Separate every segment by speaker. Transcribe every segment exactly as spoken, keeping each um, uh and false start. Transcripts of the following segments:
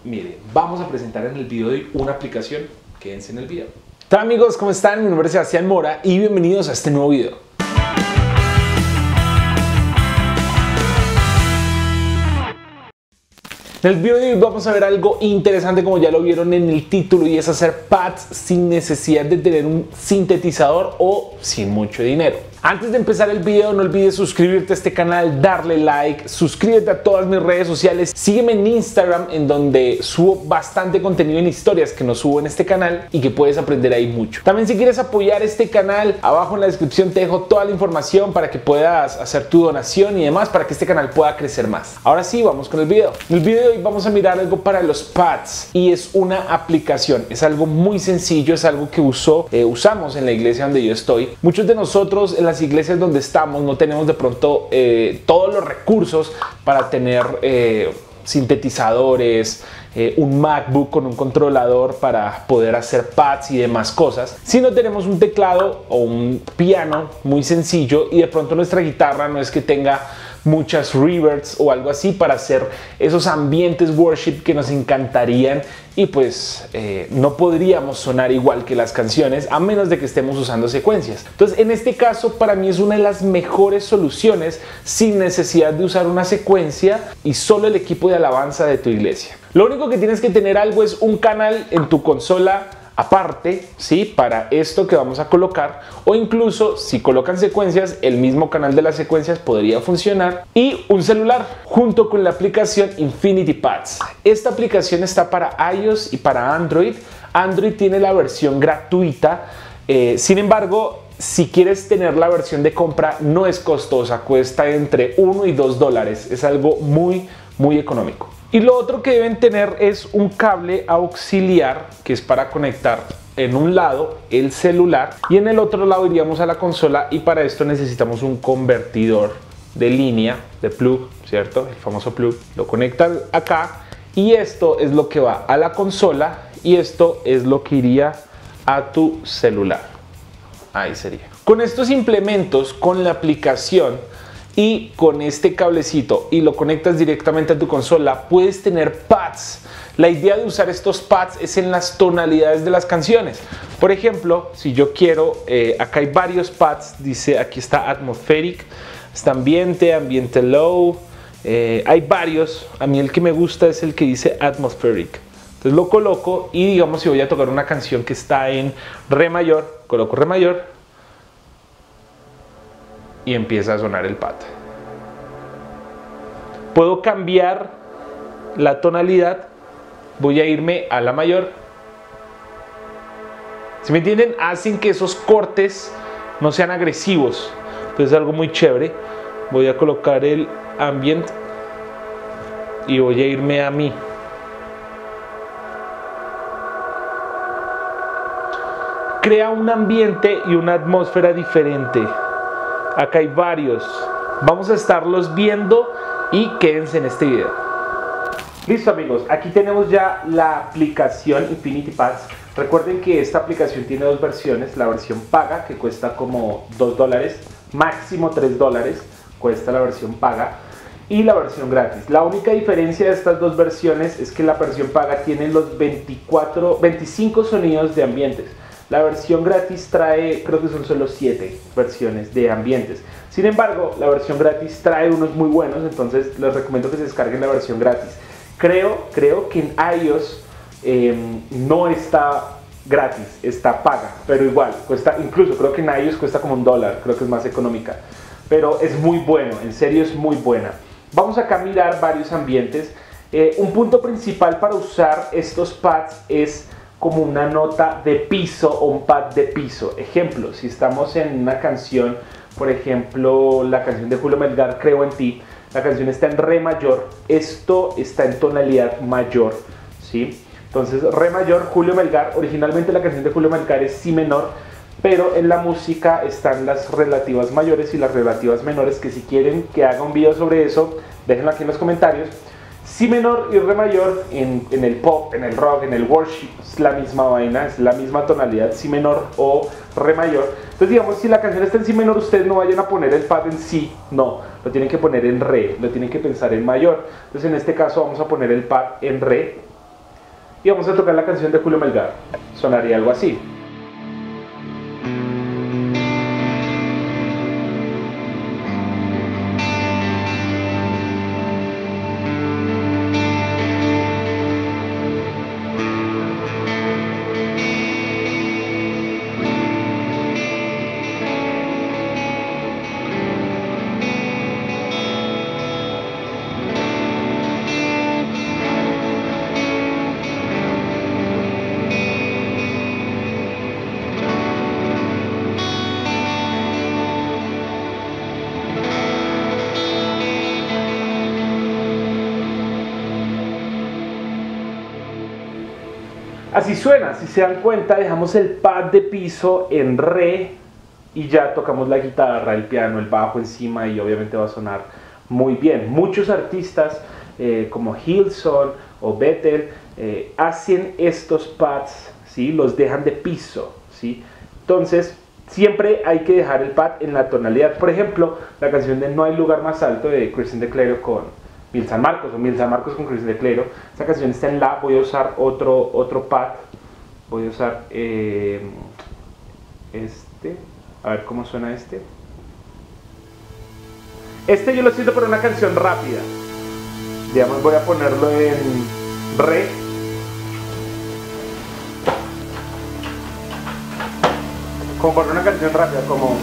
Speaker 1: Mire, vamos a presentar en el video de hoy una aplicación. Quédense en el video. Hola amigos, ¿cómo están? Mi nombre es Sebastián Mora y bienvenidos a este nuevo video. En el video de hoy vamos a ver algo interesante, como ya lo vieron en el título, y es hacer pads sin necesidad de tener un sintetizador o sin mucho dinero. Antes de empezar el video, no olvides suscribirte a este canal, darle like, suscríbete a todas mis redes sociales, sígueme en Instagram, en donde subo bastante contenido en historias que no subo en este canal y que puedes aprender ahí mucho. También, si quieres apoyar este canal, abajo en la descripción te dejo toda la información para que puedas hacer tu donación y demás, para que este canal pueda crecer más. Ahora sí, vamos con el video. En el video de hoy vamos a mirar algo para los pads, y es una aplicación. Es algo muy sencillo, es algo que uso, eh, usamos en la iglesia donde yo estoy. Muchos de nosotros en la las iglesias donde estamos no tenemos de pronto eh, todos los recursos para tener eh, sintetizadores, eh, un MacBook con un controlador para poder hacer pads y demás cosas. Si no tenemos un teclado o un piano muy sencillo, y de pronto nuestra guitarra no es que tenga muchas reverbs o algo así para hacer esos ambientes worship que nos encantarían, y pues eh, no podríamos sonar igual que las canciones a menos de que estemos usando secuencias. Entonces, en este caso, para mí es una de las mejores soluciones, sin necesidad de usar una secuencia y solo el equipo de alabanza de tu iglesia. Lo único que tienes que tener algo es un canal en tu consola aparte, ¿sí? Para esto que vamos a colocar, o incluso si colocan secuencias, el mismo canal de las secuencias podría funcionar, y un celular junto con la aplicación Infinity Pads. Esta aplicación está para iOS y para Android. Android tiene la versión gratuita, eh, sin embargo, si quieres tener la versión de compra, no es costosa, cuesta entre uno y dos dólares, es algo muy muy económico. Y lo otro que deben tener es un cable auxiliar, que es para conectar en un lado el celular y en el otro lado iríamos a la consola, y para esto necesitamos un convertidor de línea, de plug, ¿cierto? El famoso plug. Lo conectan acá y esto es lo que va a la consola y esto es lo que iría a tu celular. Ahí sería. Con estos implementos, con la aplicación y con este cablecito, y lo conectas directamente a tu consola, puedes tener pads. La idea de usar estos pads es en las tonalidades de las canciones. Por ejemplo, si yo quiero, eh, acá hay varios pads, dice, aquí está atmospheric, está ambiente, ambiente low, eh, hay varios. A mí el que me gusta es el que dice atmospheric. Entonces lo coloco, y digamos, si voy a tocar una canción que está en re mayor, coloco re mayor y empieza a sonar el pad. Puedo cambiar la tonalidad, voy a irme a la mayor. ¿Sí me entienden? Hacen que esos cortes no sean agresivos, entonces es algo muy chévere. Voy a colocar el ambient y voy a irme a mi. Crea un ambiente y una atmósfera diferente. Acá hay varios, vamos a estarlos viendo y quédense en este video. Listo amigos, aquí tenemos ya la aplicación Infinity Pads. Recuerden que esta aplicación tiene dos versiones: la versión paga, que cuesta como dos dólares, máximo tres dólares cuesta la versión paga, y la versión gratis. La única diferencia de estas dos versiones es que la versión paga tiene los veinticuatro, veinticinco sonidos de ambientes. La versión gratis trae, creo que son solo siete versiones de ambientes. Sin embargo, la versión gratis trae unos muy buenos, entonces les recomiendo que se descarguen la versión gratis. Creo, creo que en iOS eh, no está gratis, está paga, pero igual, cuesta, incluso creo que en iOS cuesta como un dólar, creo que es más económica. Pero es muy bueno, en serio es muy buena. Vamos acá a mirar varios ambientes. Eh, un punto principal para usar estos pads es como una nota de piso o un pad de piso. Ejemplo, si estamos en una canción, por ejemplo, la canción de Julio Melgar, Creo en Ti, la canción está en re mayor, esto está en tonalidad mayor, ¿sí? Entonces, re mayor, Julio Melgar. Originalmente la canción de Julio Melgar es si menor, pero en la música están las relativas mayores y las relativas menores, que si quieren que haga un video sobre eso, déjenlo aquí en los comentarios. Si menor y re mayor en, en el pop, en el rock, en el worship es la misma vaina, es la misma tonalidad, si menor o re mayor. Entonces digamos, si la canción está en si menor, ustedes no vayan a poner el pad en si, no, lo tienen que poner en re, lo tienen que pensar en mayor. Entonces en este caso vamos a poner el pad en re y vamos a tocar la canción de Julio Melgar. Sonaría algo así. Así suena, si se dan cuenta, dejamos el pad de piso en re y ya tocamos la guitarra, el piano, el bajo encima y obviamente va a sonar muy bien. Muchos artistas eh, como Hillsong o Bethel eh, hacen estos pads, ¿sí? Los dejan de piso, ¿sí? Entonces siempre hay que dejar el pad en la tonalidad. Por ejemplo, la canción de No hay lugar más alto de Cristian de Clero con Mil San Marcos o Mil San Marcos con Cristian de Clero. Esta canción está en la, voy a usar otro, otro pad, voy a usar eh, este, a ver cómo suena este. Este yo lo siento para una canción rápida, digamos voy a ponerlo en re, como para una canción rápida, como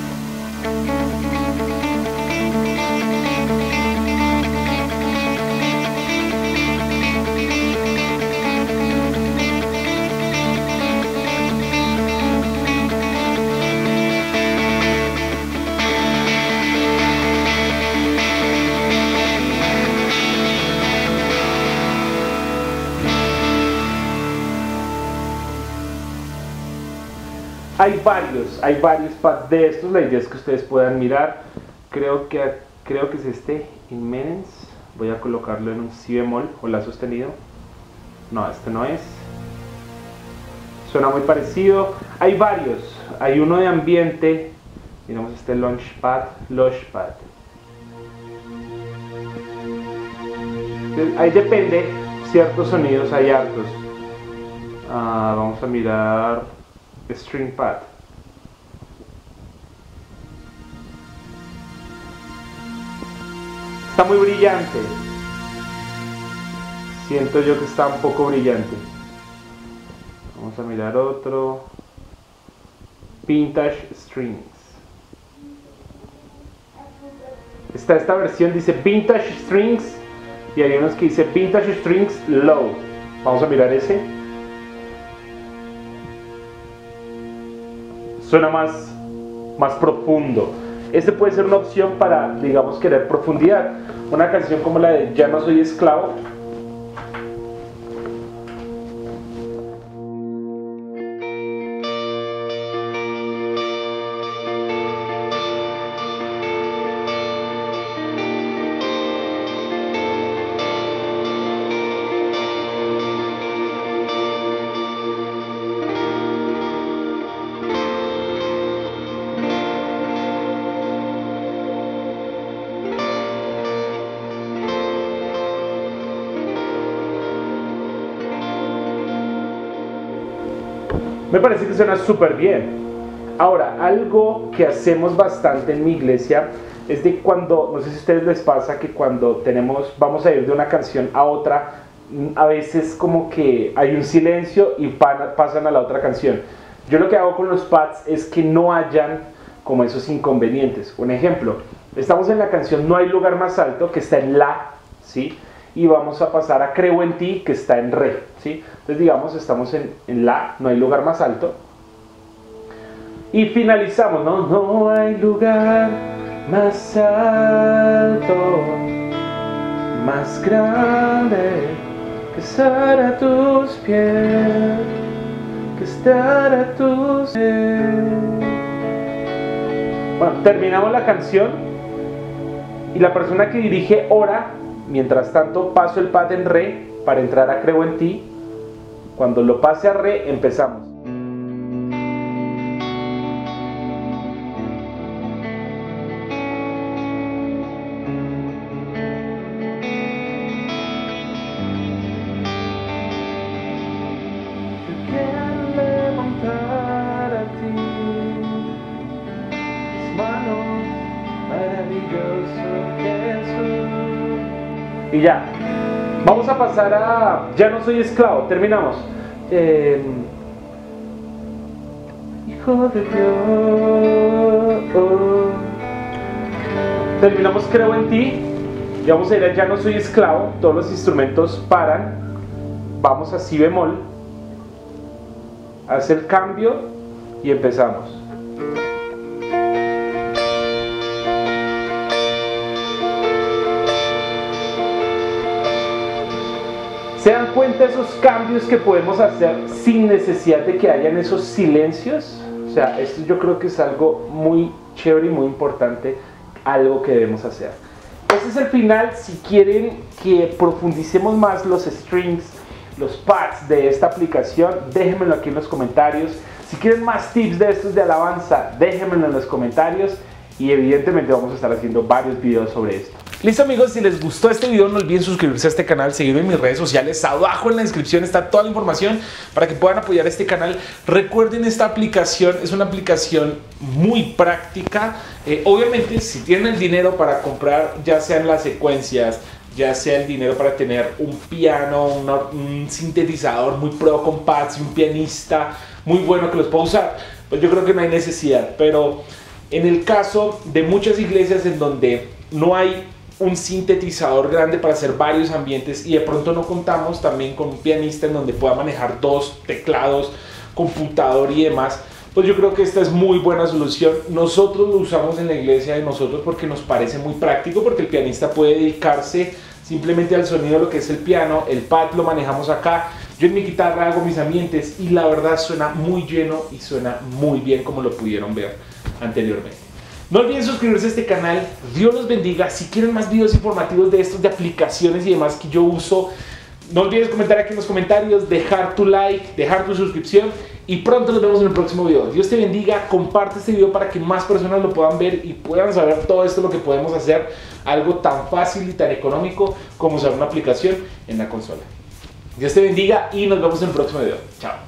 Speaker 1: hay varios, hay varios pads de estos. La idea es que ustedes puedan mirar. Creo que, creo que es este, Inmenens. Voy a colocarlo en un si bemol o la sostenido. No, este no es. Suena muy parecido. Hay varios. Hay uno de ambiente. Miramos este Launchpad, Launchpad. Ahí depende, ciertos sonidos hay hartos. Ah, vamos a mirar String Pad. Está muy brillante. Siento yo que está un poco brillante. Vamos a mirar otro. Vintage Strings. Está esta versión, dice Vintage Strings. Y hay unos que dice Vintage Strings Low. Vamos a mirar ese. Suena más, más profundo. Este puede ser una opción para, digamos, querer profundidad. Una canción como la de Ya no soy esclavo. Me parece que suena súper bien. Ahora, algo que hacemos bastante en mi iglesia es de cuando, no sé si a ustedes les pasa que cuando tenemos, vamos a ir de una canción a otra, a veces como que hay un silencio y pasan a la otra canción. Yo lo que hago con los pads es que no hayan como esos inconvenientes. Un ejemplo, estamos en la canción No hay lugar más alto, que está en la, ¿sí? Y vamos a pasar a Creo en ti, que está en re, ¿sí? Entonces digamos, estamos en, en la, no hay lugar más alto. Y finalizamos, ¿no? No hay lugar más alto, más grande que estar a tus pies, que estar a tus pies. Bueno, terminamos la canción y la persona que dirige ora. Mientras tanto paso el pad en re para entrar a Creo en ti. Cuando lo pase a re empezamos. Y ya. Vamos a pasar a Ya no soy esclavo. Terminamos. Eh, Hijo de Dios. Oh. Terminamos Creo en ti. Y vamos a ir a Ya no soy esclavo. Todos los instrumentos paran. Vamos a Si bemol. Hace el cambio y empezamos. ¿Se dan cuenta de esos cambios que podemos hacer sin necesidad de que hayan esos silencios? O sea, esto yo creo que es algo muy chévere y muy importante, algo que debemos hacer. Este es el final. Si quieren que profundicemos más los strings, los pads de esta aplicación, déjenmelo aquí en los comentarios. Si quieren más tips de estos de alabanza, déjenmelo en los comentarios. Y evidentemente vamos a estar haciendo varios videos sobre esto. Listo amigos, si les gustó este video no olviden suscribirse a este canal, seguirme en mis redes sociales, abajo en la descripción está toda la información para que puedan apoyar este canal. Recuerden, esta aplicación es una aplicación muy práctica. Eh, obviamente si tienen el dinero para comprar ya sean las secuencias, ya sea el dinero para tener un piano, una, un sintetizador muy pro con pads y un pianista muy bueno que los pueda usar, pues yo creo que no hay necesidad. Pero en el caso de muchas iglesias en donde no hay un sintetizador grande para hacer varios ambientes y de pronto no contamos también con un pianista en donde pueda manejar dos teclados, computador y demás, pues yo creo que esta es muy buena solución. Nosotros lo usamos en la iglesia de nosotros porque nos parece muy práctico, porque el pianista puede dedicarse simplemente al sonido de lo que es el piano, el pad lo manejamos acá, yo en mi guitarra hago mis ambientes y la verdad suena muy lleno y suena muy bien, como lo pudieron ver anteriormente. No olviden suscribirse a este canal. Dios los bendiga. Si quieren más videos informativos de estos, de aplicaciones y demás que yo uso, no olvides comentar aquí en los comentarios, dejar tu like, dejar tu suscripción y pronto nos vemos en el próximo video. Dios te bendiga. Comparte este video para que más personas lo puedan ver y puedan saber todo esto, lo que podemos hacer, algo tan fácil y tan económico como usar una aplicación en la consola. Dios te bendiga y nos vemos en el próximo video. Chao.